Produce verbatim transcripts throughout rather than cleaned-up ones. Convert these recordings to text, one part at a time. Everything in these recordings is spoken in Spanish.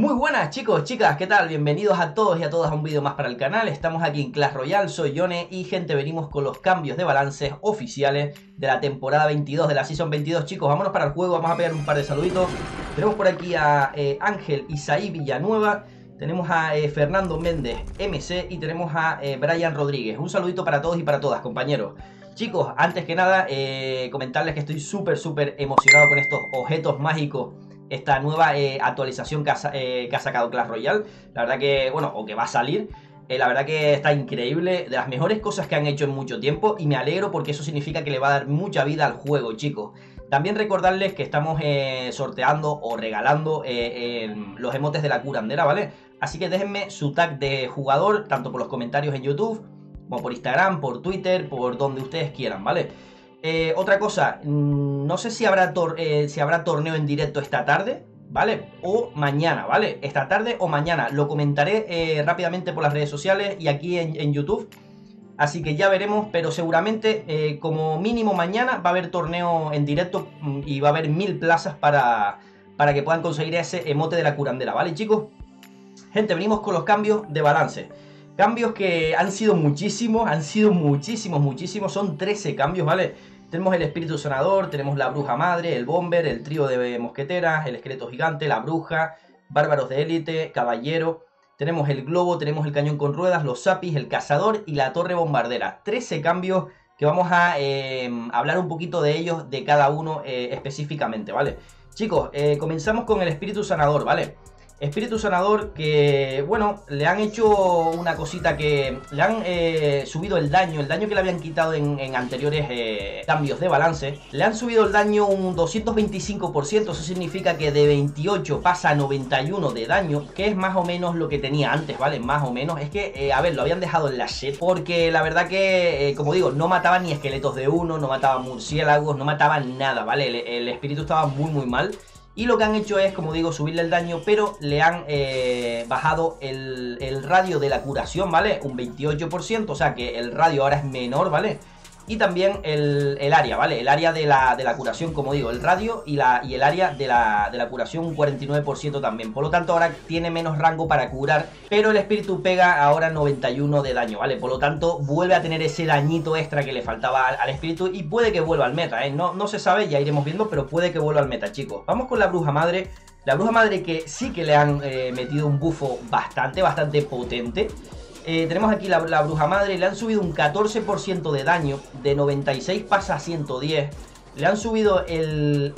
Muy buenas chicos, chicas, ¿qué tal? Bienvenidos a todos y a todas a un vídeo más para el canal. Estamos aquí en Clash Royale, soy Yone y gente, venimos con los cambios de balances oficiales de la temporada veintidós, de la Season veintidós. Chicos, vámonos para el juego, vamos a pegar un par de saluditos. Tenemos por aquí a eh, Ángel Isaí Villanueva, tenemos a eh, Fernando Méndez M C y tenemos a eh, Brian Rodríguez. Un saludito para todos y para todas, compañeros. Chicos, antes que nada, eh, comentarles que estoy súper, súper emocionado con estos objetos mágicos. Esta nueva eh, actualización que ha, eh, que ha sacado Clash Royale. La verdad que, bueno, o que va a salir. Eh, la verdad que está increíble. De las mejores cosas que han hecho en mucho tiempo. Y me alegro porque eso significa que le va a dar mucha vida al juego, chicos. También recordarles que estamos eh, sorteando o regalando eh, eh, los emotes de la curandera, ¿vale? Así que déjenme su tag de jugador, tanto por los comentarios en YouTube, como por Instagram, por Twitter, por donde ustedes quieran, ¿vale? Eh, otra cosa, no sé si habrá, eh, si habrá torneo en directo esta tarde, ¿vale? O mañana, ¿vale? Esta tarde o mañana. Lo comentaré eh, rápidamente por las redes sociales y aquí en, en YouTube. Así que ya veremos, pero seguramente eh, como mínimo mañana va a haber torneo en directo y va a haber mil plazas para, para que puedan conseguir ese emote de la curandera, ¿vale, chicos? Gente, venimos con los cambios de balance. Cambios que han sido muchísimos, han sido muchísimos, muchísimos. Son trece cambios, ¿vale? Tenemos el espíritu sanador, tenemos la bruja madre, el bomber, el trío de mosqueteras, el esqueleto gigante, la bruja, bárbaros de élite, caballero. Tenemos el globo, tenemos el cañón con ruedas, los zapis, el cazador y la torre bombardera. trece cambios que vamos a eh, hablar un poquito de ellos, de cada uno eh, específicamente, ¿vale? Chicos, eh, comenzamos con el espíritu sanador, ¿vale? Espíritu sanador que, bueno, le han hecho una cosita que le han eh, subido el daño, el daño que le habían quitado en, en anteriores eh, cambios de balance. Le han subido el daño un doscientos veinticinco por ciento, eso significa que de veintiocho pasa a noventa y uno de daño, que es más o menos lo que tenía antes, ¿vale? Más o menos, es que, eh, a ver, lo habían dejado en la shit, porque la verdad que, eh, como digo, no mataban ni esqueletos de uno, no mataban murciélagos, no mataban nada, ¿vale? El, el espíritu estaba muy muy mal. Y lo que han hecho es, como digo, subirle el daño, pero le han eh, bajado el, el radio de la curación, ¿vale? Un veintiocho por ciento, o sea que el radio ahora es menor, ¿vale? Y también el, el área, ¿vale? El área de la, de la curación, como digo, el radio y, la, y el área de la, de la curación un cuarenta y nueve por ciento también. Por lo tanto, ahora tiene menos rango para curar, pero el espíritu pega ahora noventa y uno de daño, ¿vale? Por lo tanto, vuelve a tener ese dañito extra que le faltaba al, al espíritu y puede que vuelva al meta, ¿eh? No, no se sabe, ya iremos viendo, pero puede que vuelva al meta, chicos. Vamos con la bruja madre. La bruja madre que sí que le han eh, metido un bufo bastante, bastante potente. Eh, tenemos aquí la, la bruja madre, le han subido un catorce por ciento de daño, de noventa y seis pasa a ciento diez. Le han subido el,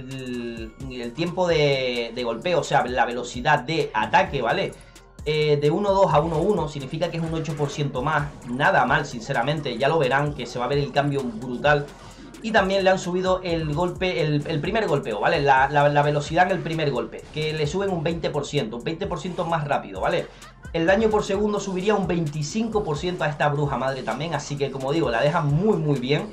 el, el tiempo de, de golpeo, o sea, la velocidad de ataque, ¿vale? Eh, de uno dos a uno uno, significa que es un ocho por ciento más. Nada mal, sinceramente, ya lo verán, que se va a ver el cambio brutal. Y también le han subido el golpe, el, el primer golpeo, ¿vale? La, la, la velocidad en el primer golpe, que le suben un veinte por ciento, un veinte por ciento más rápido, ¿vale? El daño por segundo subiría un veinticinco por ciento a esta bruja madre también, así que como digo, la dejan muy muy bien.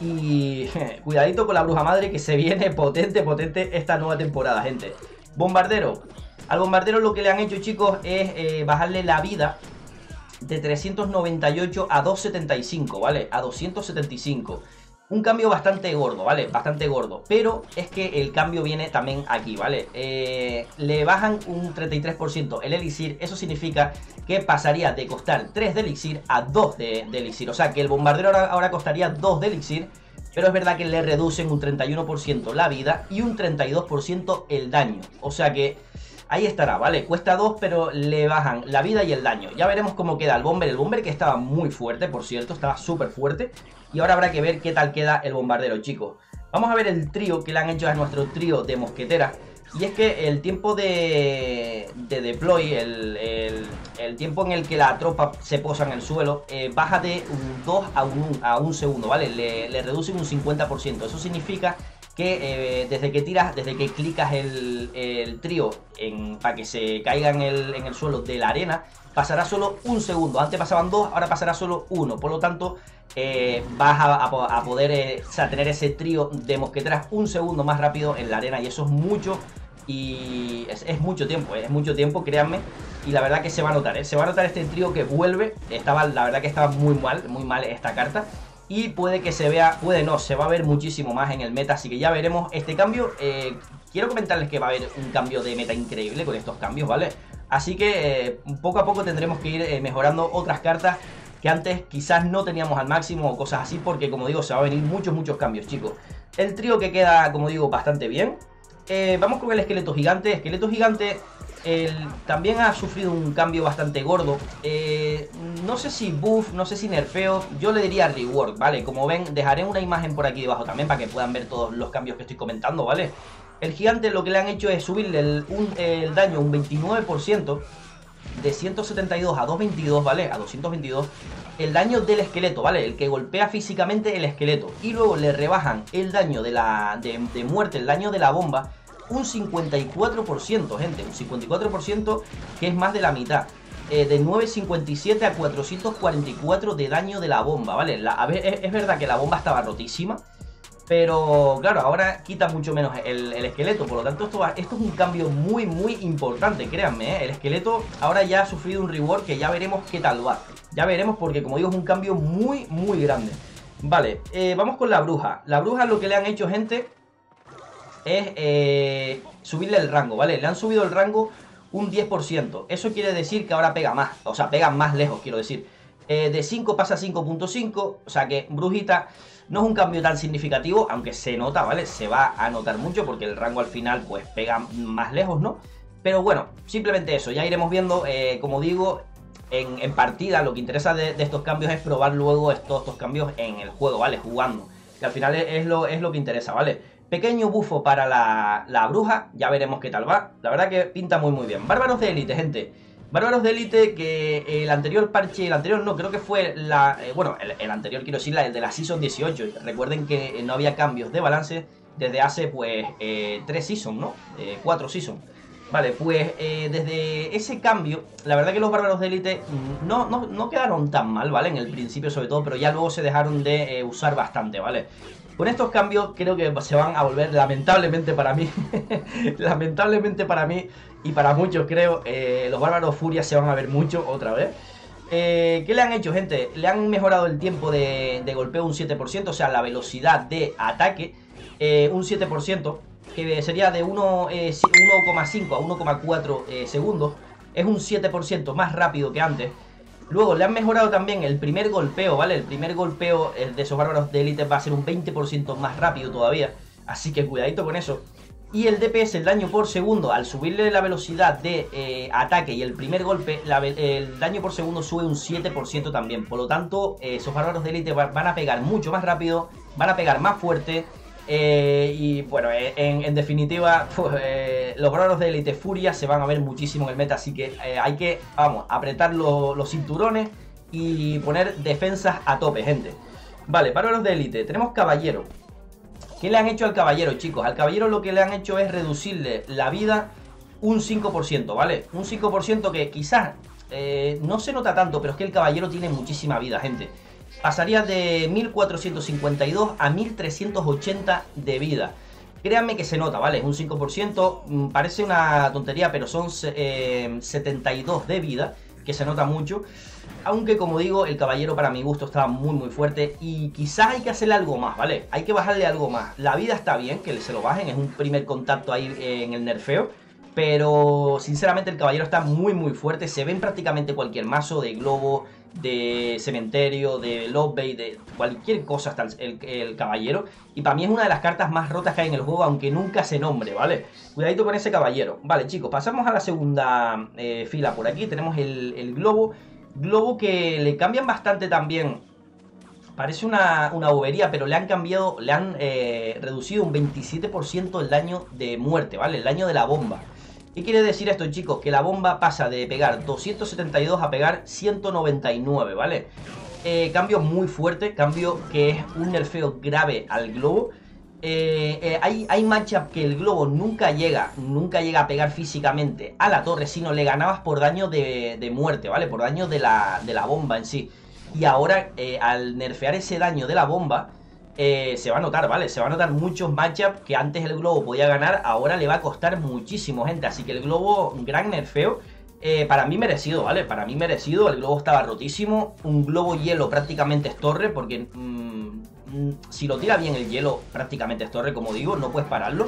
Y cuidadito con la bruja madre que se viene potente, potente esta nueva temporada, gente. Bombardero. Al bombardero lo que le han hecho, chicos, es eh, bajarle la vida de trescientos noventa y ocho a doscientos setenta y cinco, ¿vale? A doscientos setenta y cinco. Un cambio bastante gordo, ¿vale? Bastante gordo. Pero es que el cambio viene también aquí, ¿vale? Eh, le bajan un treinta y tres por ciento el elixir. Eso significa que pasaría de costar tres de elixir a dos de, de elixir. O sea que el bombardero ahora, ahora costaría dos de elixir. Pero es verdad que le reducen un treinta y uno por ciento la vida y un treinta y dos por ciento el daño. O sea que ahí estará, ¿vale? Cuesta dos, pero le bajan la vida y el daño. Ya veremos cómo queda el bomber. El bomber que estaba muy fuerte, por cierto, estaba súper fuerte. Y ahora habrá que ver qué tal queda el bombardero, chicos. Vamos a ver el trío que le han hecho a nuestro trío de mosqueteras. Y es que el tiempo de, de deploy, el, el, el tiempo en el que la tropa se posa en el suelo, eh, baja de un dos a un, a un segundo, ¿vale? Le, le reducen un cincuenta por ciento. Eso significa que eh, desde que tiras, desde que clicas el, el trío en, para que se caiga en el, en el suelo de la arena, pasará solo un segundo. Antes pasaban dos, ahora pasará solo uno. Por lo tanto, eh, vas a, a, a poder eh, o sea, tener ese trío de mosqueteras un segundo más rápido en la arena. Y eso es mucho. Y es, es mucho tiempo, eh, es mucho tiempo, créanme. Y la verdad que se va a notar, ¿eh? Se va a notar este trío que vuelve. Estaba, la verdad que estaba muy mal, muy mal esta carta. y puede que se vea, puede no, se va a ver muchísimo más en el meta, así que ya veremos este cambio. eh, Quiero comentarles que va a haber un cambio de meta increíble con estos cambios, ¿vale? Así que eh, poco a poco tendremos que ir eh, mejorando otras cartas que antes quizás no teníamos al máximo o cosas así, porque como digo, se va a venir muchos, muchos cambios, chicos. El trío que queda, como digo, bastante bien. Eh, vamos con el esqueleto gigante. Esqueleto gigante el, también ha sufrido un cambio bastante gordo. Eh, no sé si buff, no sé si nerfeo, yo le diría rework, ¿vale? Como ven, dejaré una imagen por aquí debajo también para que puedan ver todos los cambios que estoy comentando, ¿vale? El gigante lo que le han hecho es subirle el, un, el daño un veintinueve por ciento, de ciento setenta y dos a doscientos veintidós, ¿vale? A doscientos veintidós. El daño del esqueleto, ¿vale? El que golpea físicamente el esqueleto. Y luego le rebajan el daño de, la, de, de muerte, el daño de la bomba, un cincuenta y cuatro por ciento, gente. Un cincuenta y cuatro por ciento que es más de la mitad. Eh, de novecientos cincuenta y siete a cuatrocientos cuarenta y cuatro de daño de la bomba, ¿vale? La, a ver, es, es verdad que la bomba estaba rotísima, pero claro, ahora quita mucho menos el, el esqueleto. Por lo tanto, esto, va, esto es un cambio muy, muy importante, créanme, ¿eh? El esqueleto ahora ya ha sufrido un rework que ya veremos qué tal va. Ya veremos porque, como digo, es un cambio muy, muy grande. Vale, eh, vamos con la bruja. La bruja lo que le han hecho, gente, es eh, subirle el rango, ¿vale? Le han subido el rango un diez por ciento. Eso quiere decir que ahora pega más, o sea, pega más lejos, quiero decir. Eh, de cinco pasa a cinco punto cinco, o sea que brujita... No es un cambio tan significativo, aunque se nota, ¿vale? Se va a notar mucho porque el rango al final pues pega más lejos, ¿no? Pero bueno, simplemente eso, ya iremos viendo, eh, como digo, en, en partida. Lo que interesa de, de estos cambios es probar luego estos, estos cambios en el juego, ¿vale? Jugando, que al final es, es, lo, es lo que interesa, ¿vale? Pequeño bufo para la, la bruja, ya veremos qué tal va. La verdad que pinta muy muy bien. Bárbaros de élite, gente. Bárbaros de élite, que el anterior parche, el anterior no, creo que fue la... Eh, bueno, el, el anterior quiero decir, el de la Season dieciocho. Recuerden que no había cambios de balance desde hace, pues, eh, tres Seasons, ¿no? Eh, cuatro Seasons. Vale, pues eh, desde ese cambio, la verdad que los Bárbaros de élite no, no, no quedaron tan mal, ¿vale? En el principio sobre todo, pero ya luego se dejaron de eh, usar bastante, ¿vale? Con estos cambios creo que se van a volver, lamentablemente para mí, lamentablemente para mí y para muchos creo, eh, los Bárbaros Furia se van a ver mucho otra vez. Eh, ¿Qué le han hecho, gente? Le han mejorado el tiempo de, de golpeo un siete por ciento, o sea, la velocidad de ataque eh, un siete por ciento, que sería de uno coma cinco a uno coma cuatro eh, segundos. Es un siete por ciento más rápido que antes. Luego le han mejorado también el primer golpeo, ¿vale? El primer golpeo de esos Bárbaros de élite va a ser un veinte por ciento más rápido todavía, así que cuidadito con eso. Y el D P S, el daño por segundo, al subirle la velocidad de eh, ataque y el primer golpe, la, el daño por segundo sube un siete por ciento también. Por lo tanto, eh, esos Bárbaros de élite van a pegar mucho más rápido, van a pegar más fuerte. Eh, y bueno, en, en definitiva, pues, eh, los Bárbaros de élite Furia se van a ver muchísimo en el meta, así que eh, hay que, vamos, apretar lo, los cinturones y poner defensas a tope, gente. Vale, Bárbaros de élite, tenemos Caballero. ¿Qué le han hecho al Caballero, chicos? Al Caballero lo que le han hecho es reducirle la vida un cinco por ciento, ¿vale? Un cinco por ciento que quizás eh, no se nota tanto, pero es que el Caballero tiene muchísima vida, gente. Pasaría de mil cuatrocientos cincuenta y dos a mil trescientos ochenta de vida. Créanme que se nota, ¿vale? Es un cinco por ciento, parece una tontería, pero son eh, setenta y dos de vida, que se nota mucho. Aunque, como digo, el Caballero para mi gusto está muy muy fuerte y quizás hay que hacerle algo más, ¿vale? Hay que bajarle algo más. La vida está bien, que se lo bajen, es un primer contacto ahí en el nerfeo. Pero sinceramente el Caballero está muy muy fuerte. Se ve en prácticamente cualquier mazo de globo, de cementerio, de Love Bay, de cualquier cosa hasta el, el, el Caballero. Y para mí es una de las cartas más rotas que hay en el juego, aunque nunca se nombre, ¿vale? Cuidadito con ese Caballero. Vale, chicos, pasamos a la segunda eh, fila por aquí. Tenemos el, el globo. Globo que le cambian bastante también. Parece una, una bobería, pero le han cambiado, le han eh, reducido un veintisiete por ciento el daño de muerte, ¿vale? El daño de la bomba. ¿Qué quiere decir esto, chicos? Que la bomba pasa de pegar doscientos setenta y dos a pegar ciento noventa y nueve, ¿vale? Eh, cambio muy fuerte, cambio que es un nerfeo grave al globo. Eh, eh, hay, hay matchup que el globo nunca llega, nunca llega a pegar físicamente a la torre, sino le ganabas por daño de, de muerte, ¿vale? Por daño de la, de la bomba en sí. Y ahora, eh, al nerfear ese daño de la bomba, eh, se va a notar, ¿vale? Se va a notar muchos matchups que antes el globo podía ganar, ahora le va a costar muchísimo, gente. Así que el globo, un gran nerfeo. Eh, para mí merecido, ¿vale? Para mí merecido, el globo estaba rotísimo. Un globo hielo prácticamente es torre, porque mmm, mmm, si lo tira bien el hielo prácticamente es torre, como digo, no puedes pararlo.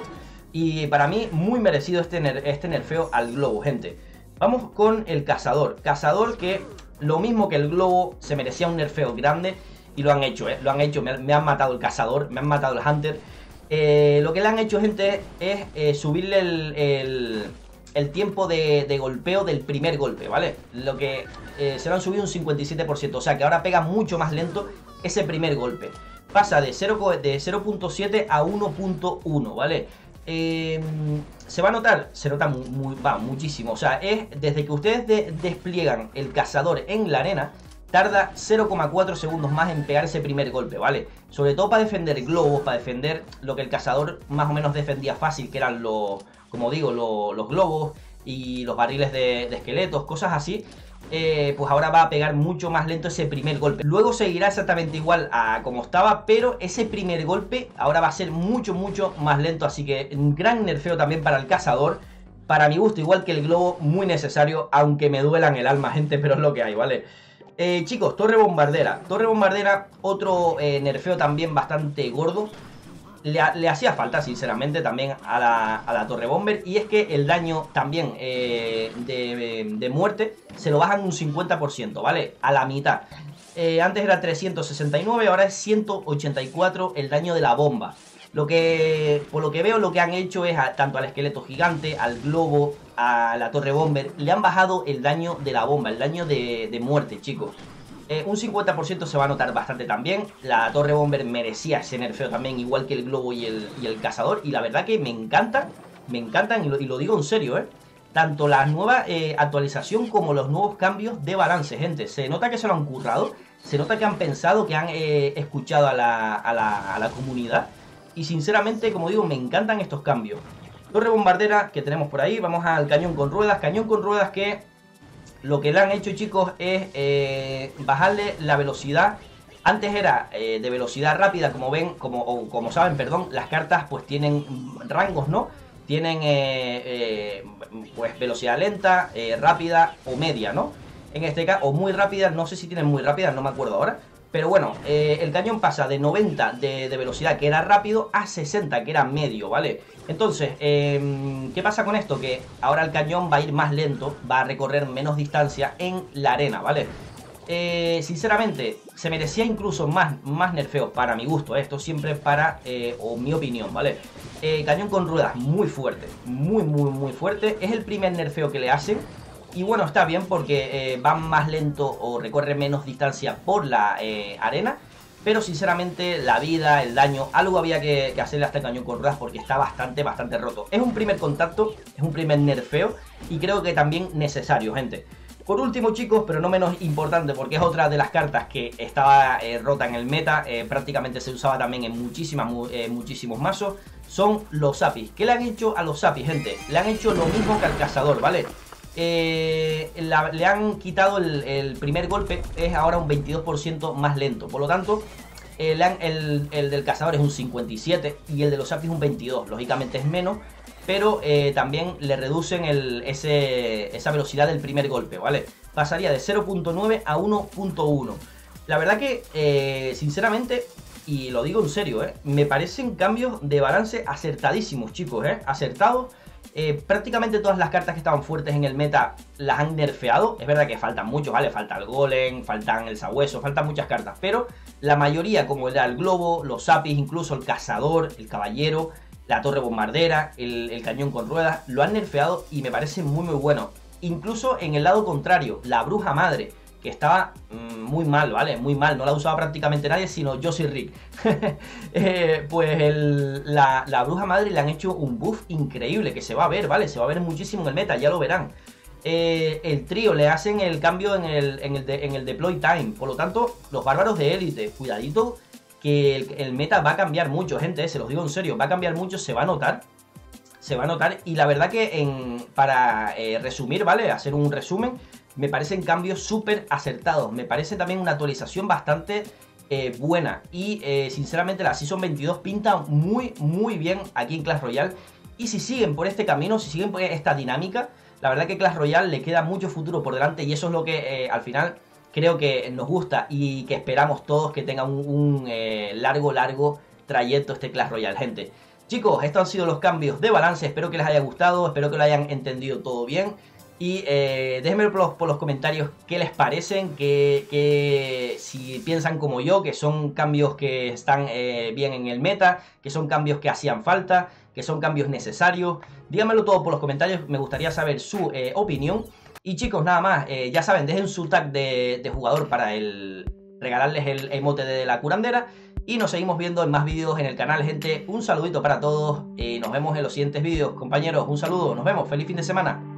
Y para mí muy merecido este, ner este nerfeo al globo, gente. Vamos con el cazador. Cazador que lo mismo que el globo se merecía un nerfeo grande. Y lo han hecho, ¿eh? Lo han hecho, me, me han matado el cazador, me han matado el hunter. Eh, lo que le han hecho, gente, es eh, subirle el... el el tiempo de, de golpeo del primer golpe, ¿vale? Lo que eh, se lo han subido un cincuenta y siete por ciento, o sea que ahora pega mucho más lento ese primer golpe. Pasa de cero punto siete a uno punto uno, ¿vale? Eh, ¿Se va a notar? Se nota muy, muy, va, muchísimo, o sea, es desde que ustedes de, despliegan el cazador en la arena, tarda cero coma cuatro segundos más en pegar ese primer golpe, ¿vale? Sobre todo para defender globos, para defender lo que el cazador más o menos defendía fácil, que eran los... como digo, lo, los globos y los barriles de, de esqueletos, cosas así, eh, pues ahora va a pegar mucho más lento ese primer golpe. Luego seguirá exactamente igual a como estaba, pero ese primer golpe ahora va a ser mucho, mucho más lento, así que un gran nerfeo también para el cazador. Para mi gusto, igual que el globo, muy necesario, aunque me duelan el alma, gente, pero es lo que hay, ¿vale? Eh, chicos, torre bombardera. Torre bombardera, otro eh, nerfeo también bastante gordo. Le, le hacía falta, sinceramente, también a la, a la torre bomber. Y es que el daño también eh, de, de muerte se lo bajan un cincuenta por ciento, ¿vale? A la mitad. Eh, antes era trescientos sesenta y nueve, ahora es ciento ochenta y cuatro el daño de la bomba. Lo que, por lo que veo, lo que han hecho es a, tanto al esqueleto gigante, al globo, a la torre bomber, le han bajado el daño de la bomba, el daño de, de muerte, chicos. Eh, un cincuenta por ciento se va a notar bastante también. La torre bomber merecía ese nerfeo también, igual que el globo y el, y el cazador. Y la verdad que me encantan, me encantan, y lo, y lo digo en serio, ¿eh? Tanto la nueva eh, actualización como los nuevos cambios de balance, gente. Se nota que se lo han currado, se nota que han pensado, que han eh, escuchado a la, a, la, a la comunidad. Y sinceramente, como digo, me encantan estos cambios. Torre bombardera que tenemos por ahí. Vamos al cañón con ruedas. Cañón con ruedas que lo que le han hecho, chicos, es eh, bajarle la velocidad. Antes era eh, de velocidad rápida, como ven, como, o como saben, perdón, las cartas pues tienen rangos, ¿no? Tienen eh, eh, pues velocidad lenta, eh, rápida o media, ¿no? En este caso, o muy rápida, no sé si tienen muy rápida, no me acuerdo ahora. Pero bueno, eh, el cañón pasa de noventa de, de velocidad, que era rápido, a sesenta, que era medio, ¿vale? Entonces, eh, ¿qué pasa con esto? Que ahora el cañón va a ir más lento, va a recorrer menos distancia en la arena, ¿vale? Eh, sinceramente, se merecía incluso más, más nerfeos para mi gusto, ¿eh? Esto siempre para, eh, o mi opinión, ¿vale? Eh, cañón con ruedas muy fuerte, muy, muy, muy fuerte. Es el primer nerfeo que le hacen. Y bueno, está bien porque eh, van más lento o recorre menos distancia por la eh, arena. Pero sinceramente la vida, el daño, algo había que, que hacerle a este cañón con ruedas porque está bastante, bastante roto. Es un primer contacto, es un primer nerfeo y creo que también necesario, gente. Por último, chicos, pero no menos importante, porque es otra de las cartas que estaba eh, rota en el meta, eh, prácticamente se usaba también en muchísimas, eh, muchísimos mazos, son los Zapis. ¿Qué le han hecho a los Zapis, gente? Le han hecho lo mismo que al cazador, ¿vale? Eh, la, le han quitado el, el primer golpe, es ahora un veintidós por ciento más lento. Por lo tanto, eh, le han, el, el del cazador es un cincuenta y siete y el de los Zapis un veintidós. Lógicamente es menos, pero eh, también le reducen el, ese, esa velocidad del primer golpe, ¿vale? Pasaría de cero punto nueve a uno punto uno. La verdad que, eh, sinceramente, y lo digo en serio, ¿eh? Me parecen cambios de balance acertadísimos, chicos, ¿eh? Acertados. Eh, prácticamente todas las cartas que estaban fuertes en el meta las han nerfeado. Es verdad que faltan muchos, ¿vale? Falta el golem, faltan el sabueso, faltan muchas cartas. Pero la mayoría, como era el globo, los Zapis, incluso el cazador, el caballero, la torre bombardera, el, el cañón con ruedas, lo han nerfeado y me parece muy muy bueno. Incluso en el lado contrario, la bruja madre, que estaba mmm, muy mal, ¿vale? Muy mal, no la usaba prácticamente nadie, sino yo soy Rick. eh, pues el, la, la bruja madre le han hecho un buff increíble, que se va a ver, ¿vale? Se va a ver muchísimo en el meta, ya lo verán. Eh, el trío le hacen el cambio en el, en, el de, en el deploy time, por lo tanto, los bárbaros de élite, cuidadito, que el, el meta va a cambiar mucho, gente, eh, se los digo en serio, va a cambiar mucho, se va a notar. Se va a notar, y la verdad que en, para eh, resumir, ¿vale? Hacer un resumen, me parecen cambios súper acertados. Me parece también una actualización bastante eh, buena. Y eh, sinceramente la Season veintidós pinta muy, muy bien aquí en Clash Royale. Y si siguen por este camino, si siguen por esta dinámica, La verdad que Clash Royale le queda mucho futuro por delante y eso es lo que eh, al final creo que nos gusta y que esperamos todos que tenga un, un eh, largo, largo trayecto este Clash Royale, gente. Chicos, estos han sido los cambios de balance, espero que les haya gustado, espero que lo hayan entendido todo bien. Y eh, déjenme por los, por los comentarios qué les parecen, que, que si piensan como yo, que son cambios que están eh, bien en el meta, que son cambios que hacían falta, que son cambios necesarios. Díganmelo todo por los comentarios, me gustaría saber su eh, opinión. Y chicos, nada más, eh, ya saben, dejen su tag de, de jugador para el, regalarles el emote de la curandera. Y nos seguimos viendo en más vídeos en el canal, gente. Un saludito para todos y nos vemos en los siguientes vídeos. Compañeros, un saludo, nos vemos, feliz fin de semana.